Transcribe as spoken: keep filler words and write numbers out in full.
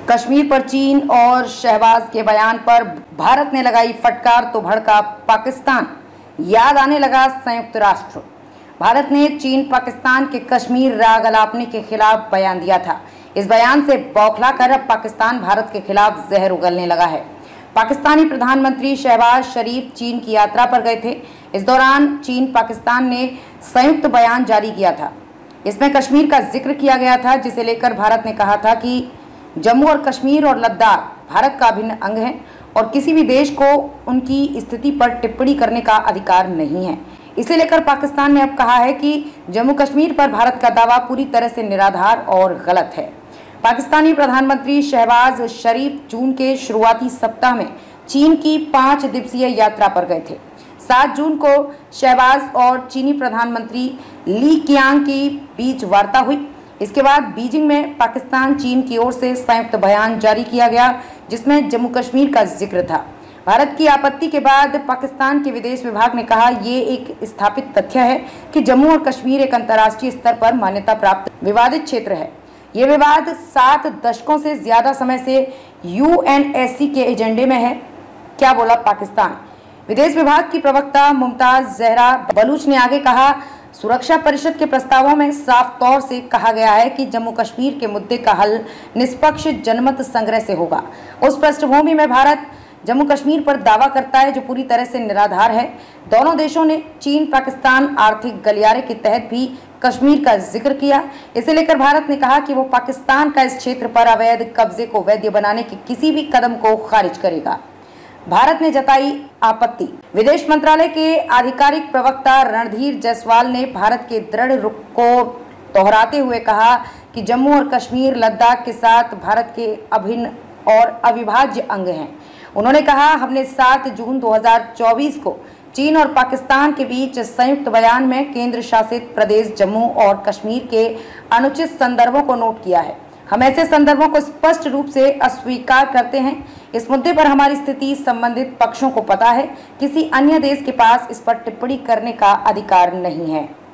कश्मीर पर चीन और शहबाज के बयान पर भारत ने लगाई फटकार तो भड़का पाकिस्तान, याद आने लगा संयुक्त राष्ट्र। भारत ने चीन पाकिस्तान के कश्मीर राग अलापने के खिलाफ बयान दिया था। इस बयान से बौखला कर अब पाकिस्तान भारत के खिलाफ जहर उगलने लगा है। पाकिस्तानी प्रधानमंत्री शहबाज शरीफ चीन की यात्रा पर गए थे। इस दौरान चीन पाकिस्तान ने संयुक्त बयान जारी किया था। इसमें कश्मीर का जिक्र किया गया था, जिसे लेकर भारत ने कहा था कि जम्मू और कश्मीर और लद्दाख भारत का अभिन्न अंग है और किसी भी देश को उनकी स्थिति पर टिप्पणी करने का अधिकार नहीं है। इसे लेकर पाकिस्तान ने अब कहा है कि जम्मू कश्मीर पर भारत का दावा पूरी तरह से निराधार और गलत है। पाकिस्तानी प्रधानमंत्री शहबाज शरीफ जून के शुरुआती सप्ताह में चीन की पाँच दिवसीय यात्रा पर गए थे। सात जून को शहबाज और चीनी प्रधानमंत्री ली कियांग की बीच वार्ता हुई। इसके बाद बीजिंग में पाकिस्तान चीन की ओर से संयुक्त बयान जारी किया गया, जिसमें जम्मू कश्मीर का जिक्र था। भारत की आपत्ति के बाद पाकिस्तान के विदेश विभाग ने कहा, ये एक स्थापित तथ्य है कि जम्मू और कश्मीर एक अंतर्राष्ट्रीय स्तर पर मान्यता प्राप्त विवादित क्षेत्र है। ये विवाद सात दशकों से ज्यादा समय से यू एन एस सी के एजेंडे में है। क्या बोला पाकिस्तान? विदेश विभाग की प्रवक्ता मुमताज जहरा बलूच ने आगे कहा, सुरक्षा परिषद के प्रस्तावों में साफ तौर से कहा गया है कि जम्मू कश्मीर के मुद्दे का हल निष्पक्ष जनमत संग्रह से होगा। उस पृष्ठभूमि में भारत जम्मू कश्मीर पर दावा करता है जो पूरी तरह से निराधार है। दोनों देशों ने चीन पाकिस्तान आर्थिक गलियारे के तहत भी कश्मीर का जिक्र किया। इसे लेकर भारत ने कहा कि वो पाकिस्तान का इस क्षेत्र पर अवैध कब्जे को वैध बनाने के किसी भी कदम को खारिज करेगा। भारत ने जताई आपत्ति। विदेश मंत्रालय के आधिकारिक प्रवक्ता रणधीर जायसवाल ने भारत के दृढ़ रुख को दोहराते हुए कहा कि जम्मू और कश्मीर लद्दाख के साथ भारत के अभिन्न और अविभाज्य अंग हैं। उन्होंने कहा, हमने सात जून दो हज़ार चौबीस को चीन और पाकिस्तान के बीच संयुक्त बयान में केंद्र शासित प्रदेश जम्मू और कश्मीर के अनुचित संदर्भों को नोट किया है। हम ऐसे संदर्भों को स्पष्ट रूप से अस्वीकार करते हैं। इस मुद्दे पर हमारी स्थिति संबंधित पक्षों को पता है। किसी अन्य देश के पास इस पर टिप्पणी करने का अधिकार नहीं है।